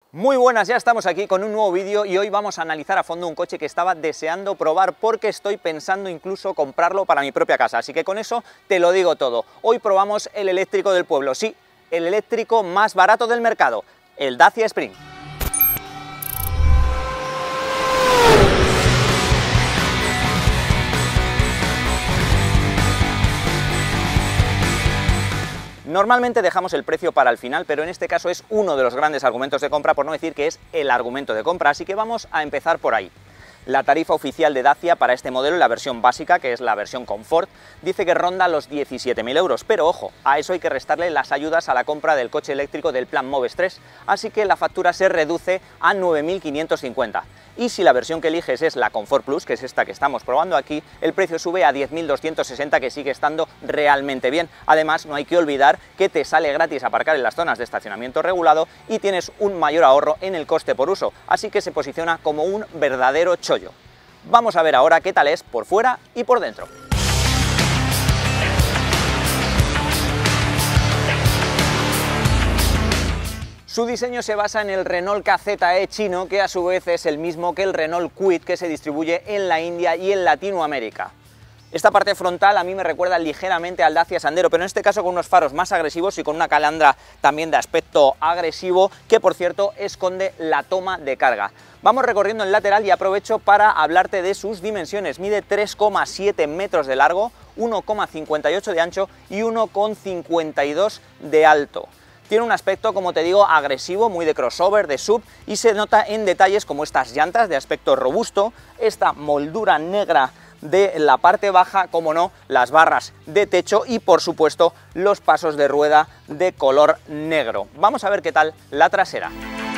Muy buenas, ya estamos aquí con un nuevo vídeo y hoy vamos a analizar a fondo un coche que estaba deseando probar porque estoy pensando incluso comprarlo para mi propia casa, así que con eso te lo digo todo. Hoy probamos el eléctrico del pueblo, sí, el eléctrico más barato del mercado, el Dacia Spring. Normalmente dejamos el precio para el final, pero en este caso es uno de los grandes argumentos de compra, por no decir que es el argumento de compra, así que vamos a empezar por ahí. La tarifa oficial de Dacia para este modelo, la versión básica, que es la versión Comfort, dice que ronda los 17.000 euros, pero ojo, a eso hay que restarle las ayudas a la compra del coche eléctrico del plan Moves 3, así que la factura se reduce a 9.550. Y si la versión que eliges es la Comfort Plus, que es esta que estamos probando aquí, el precio sube a 10.260, que sigue estando realmente bien. Además, no hay que olvidar que te sale gratis aparcar en las zonas de estacionamiento regulado y tienes un mayor ahorro en el coste por uso, así que se posiciona como un verdadero chollo. Vamos a ver ahora qué tal es por fuera y por dentro. Su diseño se basa en el Renault KZe chino, que a su vez es el mismo que el Renault Kwid que se distribuye en la India y en Latinoamérica. Esta parte frontal a mí me recuerda ligeramente al Dacia Sandero, pero en este caso con unos faros más agresivos y con una calandra también de aspecto agresivo, que por cierto esconde la toma de carga. Vamos recorriendo el lateral y aprovecho para hablarte de sus dimensiones. Mide 3,7 metros de largo, 1,58 de ancho y 1,52 de alto. Tiene un aspecto, como te digo, agresivo, muy de crossover, de SUV, y se nota en detalles como estas llantas de aspecto robusto, esta moldura negra de la parte baja, como no, las barras de techo y, por supuesto, los pasos de rueda de color negro. Vamos a ver qué tal la trasera.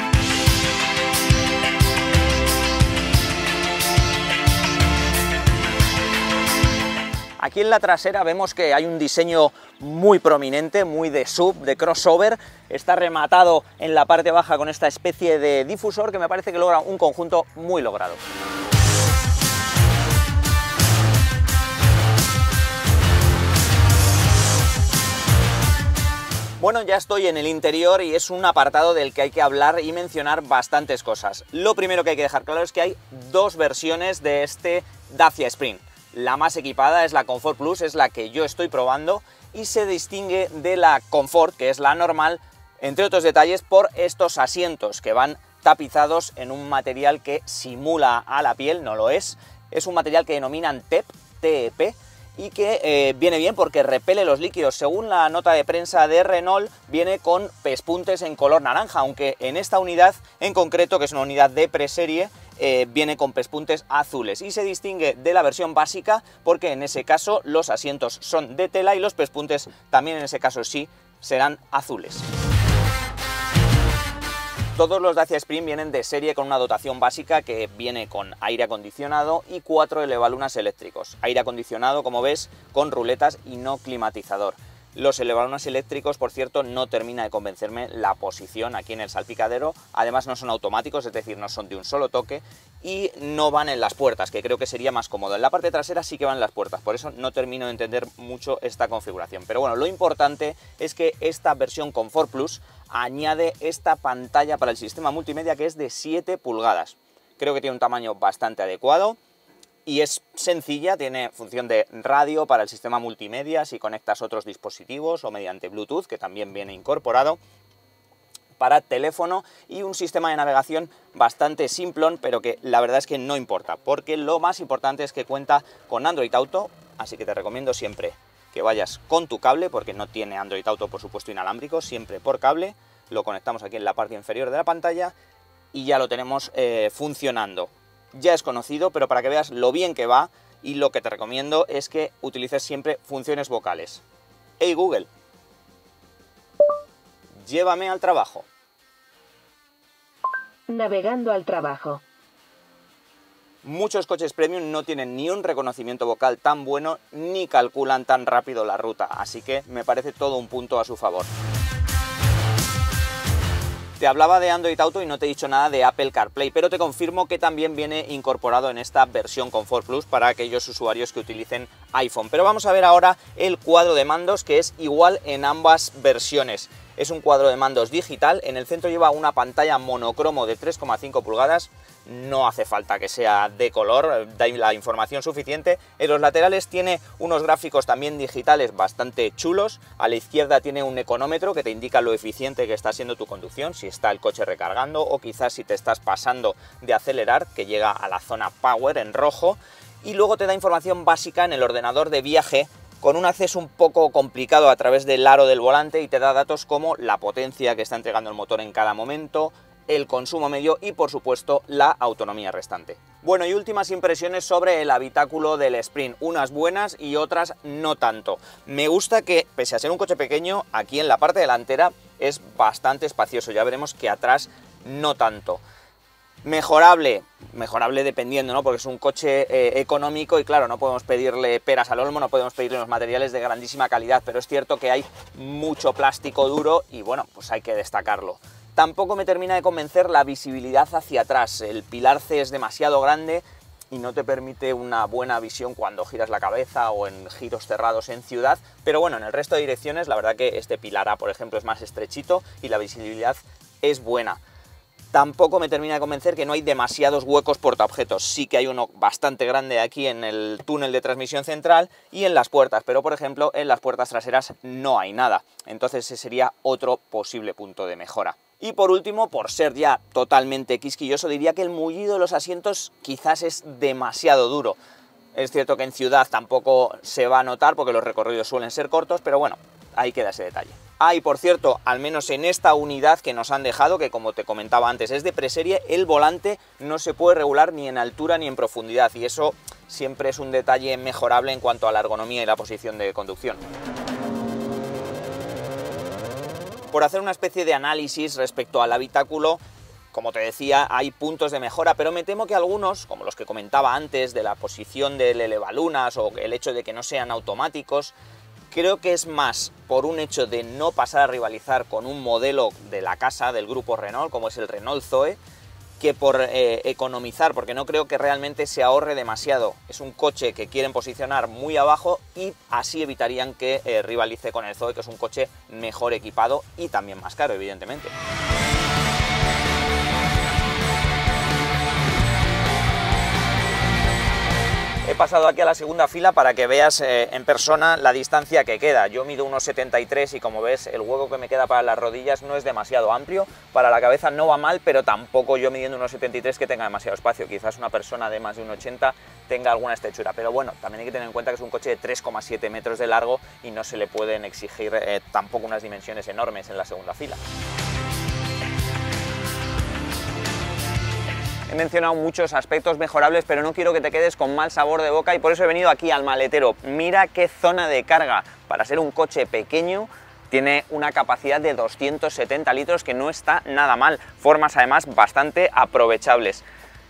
Aquí en la trasera vemos que hay un diseño muy prominente, muy de SUV, de crossover. Está rematado en la parte baja con esta especie de difusor que me parece que logra un conjunto muy logrado. Bueno, ya estoy en el interior y es un apartado del que hay que hablar y mencionar bastantes cosas. Lo primero que hay que dejar claro es que hay dos versiones de este Dacia Spring. La más equipada es la Comfort Plus, es la que yo estoy probando y se distingue de la Comfort, que es la normal, entre otros detalles, por estos asientos que van tapizados en un material que simula a la piel, no lo es. Es un material que denominan TEP, y que viene bien porque repele los líquidos. Según la nota de prensa de Renault, viene con pespuntes en color naranja, aunque en esta unidad en concreto, que es una unidad de preserie, viene con pespuntes azules y se distingue de la versión básica porque en ese caso los asientos son de tela y los pespuntes también en ese caso sí serán azules. Todos los Dacia Spring vienen de serie con una dotación básica que viene con aire acondicionado y 4 elevalunas eléctricos. Aire acondicionado, como ves, con ruletas y no climatizador. Los elevalunas eléctricos, por cierto, no termina de convencerme la posición aquí en el salpicadero. Además no son automáticos, es decir, no son de un solo toque y no van en las puertas, que creo que sería más cómodo. En la parte trasera sí que van las puertas, por eso no termino de entender mucho esta configuración. Pero bueno, lo importante es que esta versión Comfort Plus añade esta pantalla para el sistema multimedia que es de 7 pulgadas. Creo que tiene un tamaño bastante adecuado. Y es sencilla, tiene función de radio para el sistema multimedia si conectas otros dispositivos o mediante Bluetooth, que también viene incorporado, para teléfono y un sistema de navegación bastante simplón, pero que la verdad es que no importa, porque lo más importante es que cuenta con Android Auto, así que te recomiendo siempre que vayas con tu cable, porque no tiene Android Auto, por supuesto, inalámbrico, siempre por cable. Lo conectamos aquí en la parte inferior de la pantalla y ya lo tenemos funcionando. Ya es conocido, pero para que veas lo bien que va, y lo que te recomiendo es que utilices siempre funciones vocales. Hey Google, llévame al trabajo. Navegando al trabajo. Muchos coches premium no tienen ni un reconocimiento vocal tan bueno ni calculan tan rápido la ruta, así que me parece todo un punto a su favor. Te hablaba de Android Auto y no te he dicho nada de Apple CarPlay, pero te confirmo que también viene incorporado en esta versión Comfort Plus para aquellos usuarios que utilicen iPhone. Pero vamos a ver ahora el cuadro de mandos, que es igual en ambas versiones. Es un cuadro de mandos digital, en el centro lleva una pantalla monocromo de 3,5 pulgadas, no hace falta que sea de color, da la información suficiente. En los laterales tiene unos gráficos también digitales bastante chulos, a la izquierda tiene un económetro que te indica lo eficiente que está siendo tu conducción, si está el coche recargando o quizás si te estás pasando de acelerar, que llega a la zona Power en rojo, y luego te da información básica en el ordenador de viaje, con un acceso un poco complicado a través del aro del volante, y te da datos como la potencia que está entregando el motor en cada momento, el consumo medio y por supuesto la autonomía restante. Bueno, y últimas impresiones sobre el habitáculo del Sprint, unas buenas y otras no tanto. Me gusta que, pese a ser un coche pequeño, aquí en la parte delantera es bastante espacioso, ya veremos que atrás no tanto. Mejorable dependiendo, ¿no? Porque es un coche económico y claro, no podemos pedirle peras al olmo, no podemos pedirle unos materiales de grandísima calidad, pero es cierto que hay mucho plástico duro y bueno, pues hay que destacarlo. Tampoco me termina de convencer la visibilidad hacia atrás, el pilar C es demasiado grande y no te permite una buena visión cuando giras la cabeza o en giros cerrados en ciudad, pero bueno, en el resto de direcciones la verdad que este pilar A, por ejemplo, es más estrechito y la visibilidad es buena. Tampoco me termina de convencer que no hay demasiados huecos portaobjetos. Sí que hay uno bastante grande aquí en el túnel de transmisión central y en las puertas, pero por ejemplo en las puertas traseras no hay nada. Entonces ese sería otro posible punto de mejora. Y por último, por ser ya totalmente quisquilloso, diría que el mullido de los asientos quizás es demasiado duro. Es cierto que en ciudad tampoco se va a notar porque los recorridos suelen ser cortos, pero bueno, ahí queda ese detalle. Ah, y por cierto, al menos en esta unidad que nos han dejado, que como te comentaba antes es de preserie, el volante no se puede regular ni en altura ni en profundidad, y eso siempre es un detalle mejorable en cuanto a la ergonomía y la posición de conducción. Por hacer una especie de análisis respecto al habitáculo, como te decía, hay puntos de mejora, pero me temo que algunos, como los que comentaba antes, de la posición del elevalunas o el hecho de que no sean automáticos, creo que es más por un hecho de no pasar a rivalizar con un modelo de la casa del grupo Renault, como es el Renault Zoe, que por economizar, porque no creo que realmente se ahorre demasiado. Es un coche que quieren posicionar muy abajo y así evitarían que rivalice con el Zoe, que es un coche mejor equipado y también más caro, evidentemente. He pasado aquí a la segunda fila para que veas en persona la distancia que queda. Yo mido 1,73 y como ves el hueco que me queda para las rodillas no es demasiado amplio. Para la cabeza no va mal, pero tampoco yo midiendo 1,73 que tenga demasiado espacio. Quizás una persona de más de 1,80 tenga alguna estrechura. Pero bueno, también hay que tener en cuenta que es un coche de 3,7 metros de largo y no se le pueden exigir tampoco unas dimensiones enormes en la segunda fila. He mencionado muchos aspectos mejorables, pero no quiero que te quedes con mal sabor de boca y por eso he venido aquí al maletero. Mira qué zona de carga. Para ser un coche pequeño, tiene una capacidad de 270 litros que no está nada mal. Formas además bastante aprovechables.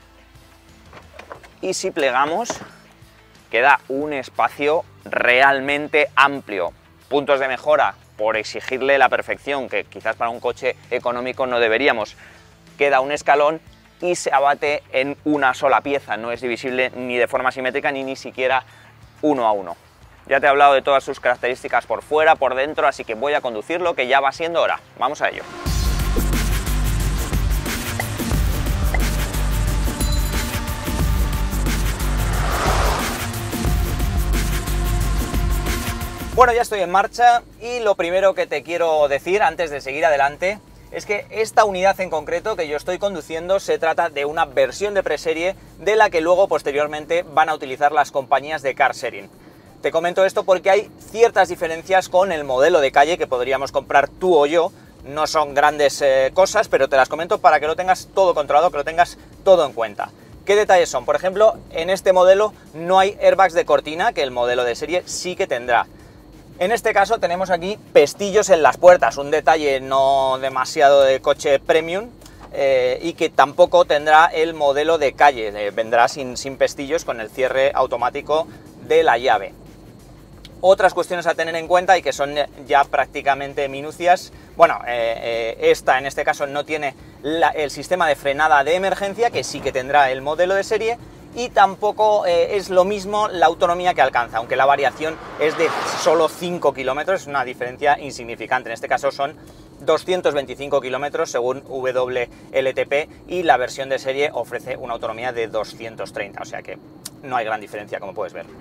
Y si plegamos, queda un espacio realmente amplio. Puntos de mejora por exigirle la perfección, que quizás para un coche económico no deberíamos. Queda un escalón y se abate en una sola pieza, no es divisible ni de forma simétrica ni siquiera uno a uno. Ya te he hablado de todas sus características por fuera, por dentro, así que voy a conducirlo, que ya va siendo hora. Vamos a ello. Bueno, ya estoy en marcha y lo primero que te quiero decir antes de seguir adelante es que esta unidad en concreto que yo estoy conduciendo se trata de una versión de preserie de la que luego posteriormente van a utilizar las compañías de car sharing. Te comento esto porque hay ciertas diferencias con el modelo de calle que podríamos comprar tú o yo. No son grandes cosas, pero te las comento para que lo tengas todo controlado, que lo tengas todo en cuenta. ¿Qué detalles son? Por ejemplo, en este modelo no hay airbags de cortina, que el modelo de serie sí que tendrá. En este caso tenemos aquí pestillos en las puertas, un detalle no demasiado de coche premium y que tampoco tendrá el modelo de calle, vendrá sin pestillos con el cierre automático de la llave. Otras cuestiones a tener en cuenta y que son ya prácticamente minucias, bueno, esta en este caso no tiene el sistema de frenada de emergencia, que sí que tendrá el modelo de serie, y tampoco es lo mismo la autonomía que alcanza, aunque la variación es de solo 5 kilómetros, es una diferencia insignificante. En este caso son 225 kilómetros según WLTP, y la versión de serie ofrece una autonomía de 230, o sea que no hay gran diferencia, como puedes ver.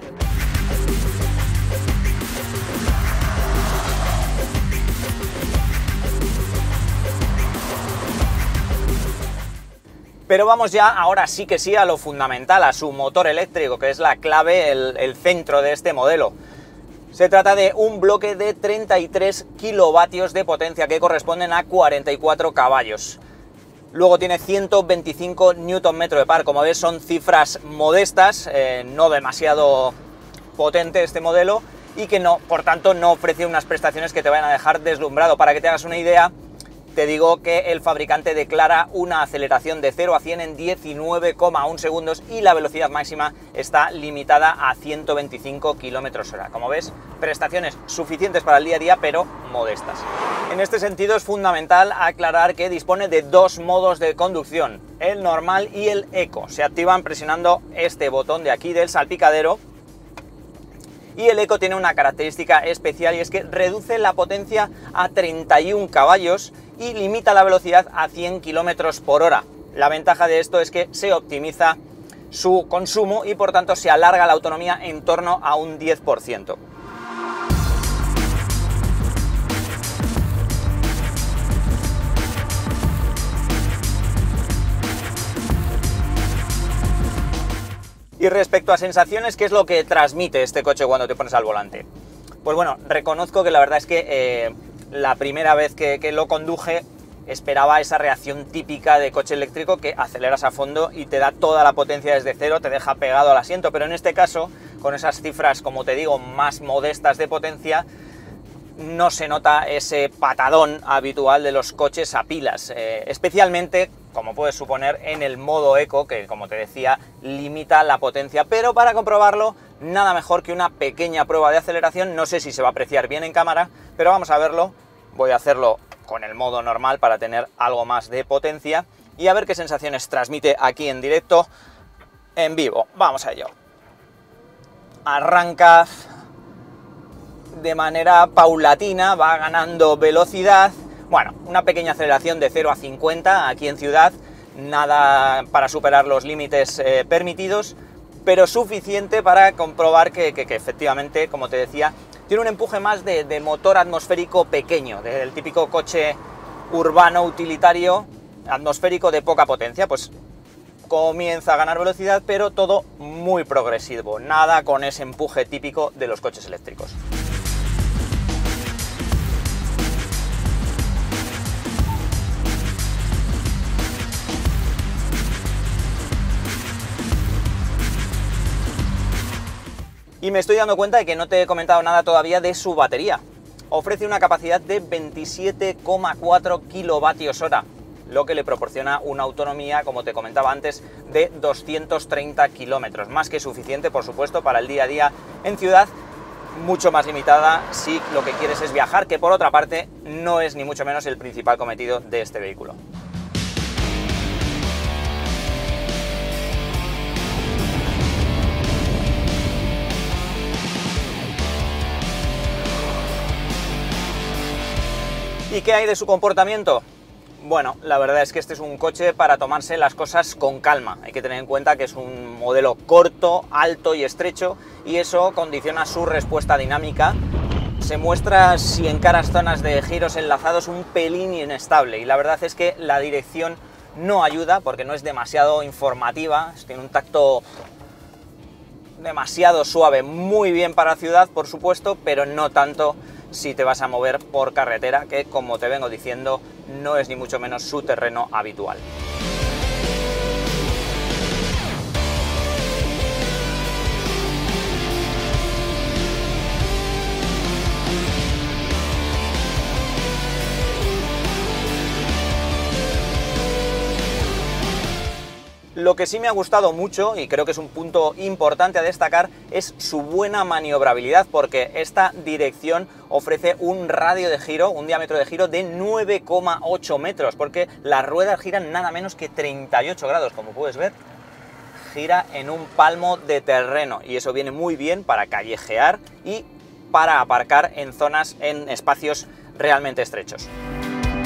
Pero vamos ya, ahora sí que sí, a lo fundamental, a su motor eléctrico, que es la clave, el centro de este modelo. Se trata de un bloque de 33 kilovatios de potencia, que corresponden a 44 caballos. Luego tiene 125 Nm de par. Como ves, son cifras modestas, no demasiado potente este modelo, y que no, por tanto, no ofrece unas prestaciones que te vayan a dejar deslumbrado. Para que te hagas una idea, te digo que el fabricante declara una aceleración de 0 a 100 en 19,1 segundos y la velocidad máxima está limitada a 125 km/h. Como ves, prestaciones suficientes para el día a día, pero modestas. En este sentido es fundamental aclarar que dispone de dos modos de conducción, el normal y el eco. Se activan presionando este botón de aquí del salpicadero. Y el eco tiene una característica especial, y es que reduce la potencia a 31 caballos y limita la velocidad a 100 km/h. La ventaja de esto es que se optimiza su consumo y por tanto se alarga la autonomía en torno a un 10%. Y respecto a sensaciones, ¿qué es lo que transmite este coche cuando te pones al volante? Pues bueno, reconozco que la verdad es que la primera vez que lo conduje esperaba esa reacción típica de coche eléctrico, que aceleras a fondo y te da toda la potencia desde cero, te deja pegado al asiento, pero en este caso, con esas cifras, como te digo, más modestas de potencia, no se nota ese patadón habitual de los coches a pilas, especialmente, como puedes suponer, en el modo eco, que como te decía, limita la potencia. Pero para comprobarlo, nada mejor que una pequeña prueba de aceleración. No sé si se va a apreciar bien en cámara, pero vamos a verlo. Voy a hacerlo con el modo normal para tener algo más de potencia y a ver qué sensaciones transmite aquí en directo, en vivo. Vamos a ello. Arranca de manera paulatina, va ganando velocidad. Bueno, una pequeña aceleración de 0 a 50 aquí en ciudad, nada para superar los límites permitidos, pero suficiente para comprobar que efectivamente, como te decía, tiene un empuje más de motor atmosférico pequeño, del típico coche urbano utilitario atmosférico de poca potencia. Pues comienza a ganar velocidad, pero todo muy progresivo, nada con ese empuje típico de los coches eléctricos. Y me estoy dando cuenta de que no te he comentado nada todavía de su batería. Ofrece una capacidad de 27,4 kWh, lo que le proporciona una autonomía, como te comentaba antes, de 230 kilómetros. Más que suficiente, por supuesto, para el día a día en ciudad, mucho más limitada si lo que quieres es viajar, que por otra parte no es ni mucho menos el principal cometido de este vehículo. ¿Y qué hay de su comportamiento? Bueno, la verdad es que este es un coche para tomarse las cosas con calma. Hay que tener en cuenta que es un modelo corto, alto y estrecho, y eso condiciona su respuesta dinámica. Se muestra, si encaras zonas de giros enlazados, un pelín inestable, y la verdad es que la dirección no ayuda porque no es demasiado informativa, tiene un tacto demasiado suave, muy bien para ciudad, por supuesto, pero no tanto si te vas a mover por carretera, que, como te vengo diciendo, no es ni mucho menos su terreno habitual. Lo que sí me ha gustado mucho, y creo que es un punto importante a destacar, es su buena maniobrabilidad, porque esta dirección ofrece un radio de giro, un diámetro de giro de 9,8 metros, porque las ruedas giran nada menos que 38 grados, como puedes ver. Gira en un palmo de terreno, y eso viene muy bien para callejear y para aparcar en zonas, en espacios realmente estrechos.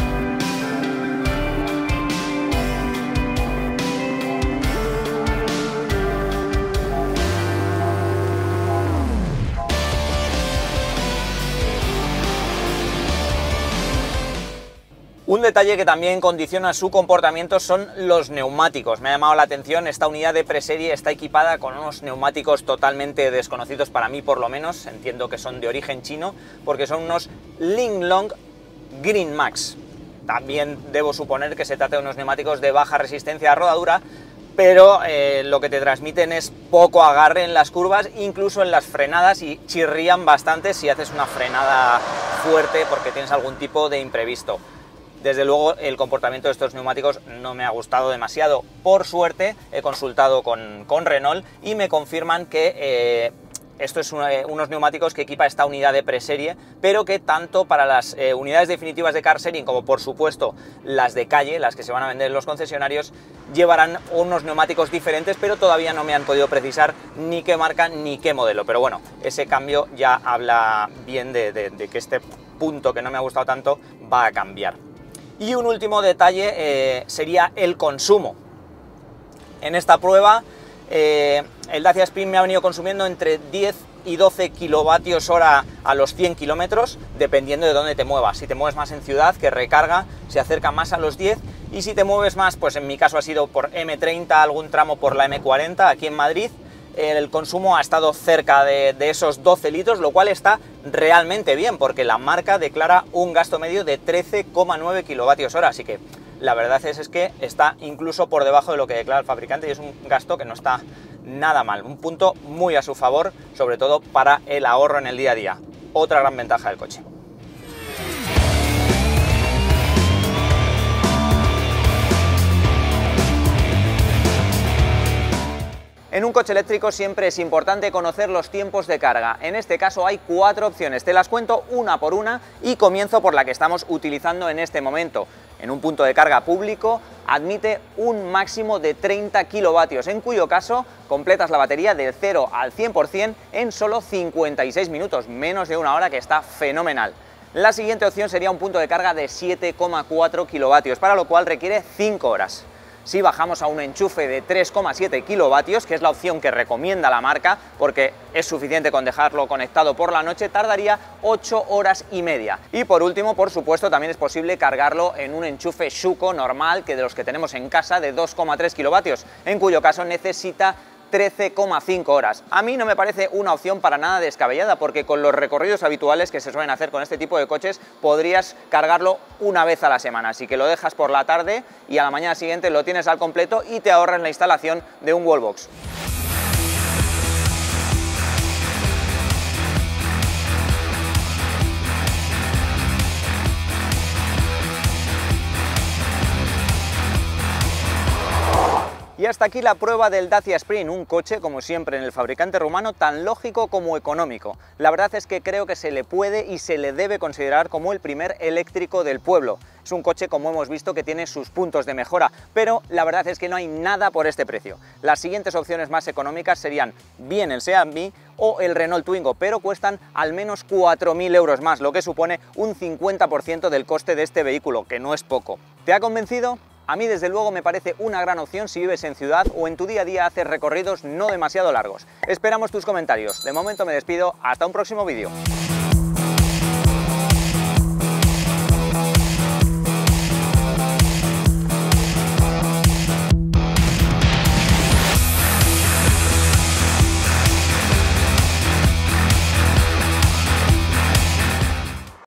Un detalle que también condiciona su comportamiento son los neumáticos. Me ha llamado la atención, esta unidad de preserie está equipada con unos neumáticos totalmente desconocidos para mí, por lo menos. Entiendo que son de origen chino, porque son unos Linglong Green Max. También debo suponer que se trata de unos neumáticos de baja resistencia a rodadura, pero lo que te transmiten es poco agarre en las curvas, incluso en las frenadas, y chirrían bastante si haces una frenada fuerte porque tienes algún tipo de imprevisto. Desde luego el comportamiento de estos neumáticos no me ha gustado demasiado. Por suerte he consultado con Renault y me confirman que esto es unos neumáticos que equipa esta unidad de preserie, pero que tanto para las unidades definitivas de car sharing como por supuesto las de calle, las que se van a vender en los concesionarios, llevarán unos neumáticos diferentes, pero todavía no me han podido precisar ni qué marca ni qué modelo. Pero bueno, ese cambio ya habla bien de que este punto que no me ha gustado tanto va a cambiar. Y un último detalle sería el consumo. En esta prueba el Dacia Spring me ha venido consumiendo entre 10 y 12 kilovatios hora a los 100 kilómetros, dependiendo de dónde te muevas. Si te mueves más en ciudad, que recarga, se acerca más a los 10, y si te mueves más, pues en mi caso ha sido por M30, algún tramo por la M40 aquí en Madrid, el consumo ha estado cerca de esos 12 litros, lo cual está realmente bien, porque la marca declara un gasto medio de 13,9 kilovatios hora, así que la verdad es que está incluso por debajo de lo que declara el fabricante, y es un gasto que no está nada mal, un punto muy a su favor, sobre todo para el ahorro en el día a día. Otra gran ventaja del coche. En un coche eléctrico siempre es importante conocer los tiempos de carga. En este caso hay 4 opciones, te las cuento una por una y comienzo por la que estamos utilizando en este momento. En un punto de carga público admite un máximo de 30 kilovatios, en cuyo caso completas la batería del 0 al 100% en solo 56 minutos, menos de una hora, que está fenomenal. La siguiente opción sería un punto de carga de 7,4 kilovatios, para lo cual requiere 5 horas. Si bajamos a un enchufe de 3,7 kilovatios, que es la opción que recomienda la marca, porque es suficiente con dejarlo conectado por la noche, tardaría 8 horas y media. Y por último, por supuesto, también es posible cargarlo en un enchufe Schuko normal, que de los que tenemos en casa, de 2,3 kilovatios, en cuyo caso necesita 13,5 horas. A mí no me parece una opción para nada descabellada, porque con los recorridos habituales que se suelen hacer con este tipo de coches podrías cargarlo una vez a la semana, así que lo dejas por la tarde y a la mañana siguiente lo tienes al completo y te ahorras la instalación de un wallbox. Y hasta aquí la prueba del Dacia Spring, un coche, como siempre en el fabricante rumano, tan lógico como económico. La verdad es que creo que se le puede y se le debe considerar como el primer eléctrico del pueblo. Es un coche, como hemos visto, que tiene sus puntos de mejora, pero la verdad es que no hay nada por este precio. Las siguientes opciones más económicas serían bien el Seat Mii o el Renault Twingo, pero cuestan al menos 4.000 euros más, lo que supone un 50% del coste de este vehículo, que no es poco. ¿Te ha convencido? A mí desde luego me parece una gran opción si vives en ciudad o en tu día a día haces recorridos no demasiado largos. Esperamos tus comentarios. De momento me despido, hasta un próximo vídeo.